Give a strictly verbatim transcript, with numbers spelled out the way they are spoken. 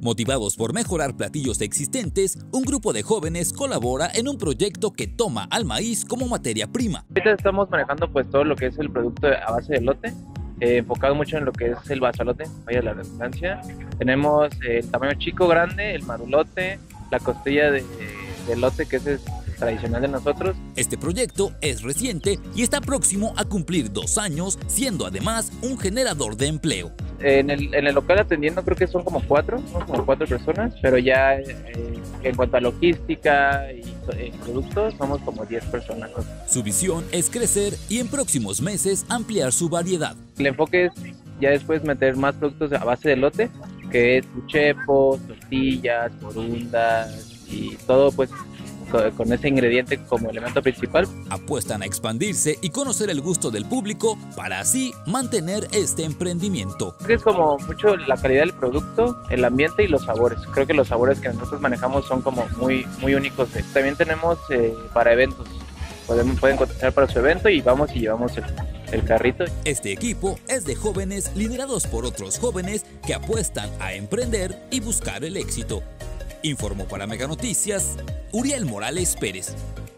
Motivados por mejorar platillos existentes, un grupo de jóvenes colabora en un proyecto que toma al maíz como materia prima. Ahorita estamos manejando pues todo lo que es el producto a base de elote, eh, enfocado mucho en lo que es el basalote, vaya la redundancia. Tenemos el tamaño chico, grande, el marulote, la costilla de, de elote, que ese es tradicional de nosotros. Este proyecto es reciente y está próximo a cumplir dos años, siendo además un generador de empleo. En el, en el local atendiendo creo que son como cuatro, ¿no? como cuatro personas, pero ya eh, en cuanto a logística y eh, productos somos como diez personas. Su visión es crecer y en próximos meses ampliar su variedad. El enfoque es ya después meter más productos a base de elote, que es uchepos, tortillas, corundas y todo pues con ese ingrediente como elemento principal. Apuestan a expandirse y conocer el gusto del público para así mantener este emprendimiento. Es como mucho la calidad del producto, el ambiente y los sabores. Creo que los sabores que nosotros manejamos son como muy, muy únicos. También tenemos eh, para eventos. Pueden, pueden cotizar para su evento y vamos y llevamos el, el carrito. Este equipo es de jóvenes liderados por otros jóvenes que apuestan a emprender y buscar el éxito. Informó para Mega Noticias, Uriel Morales Pérez.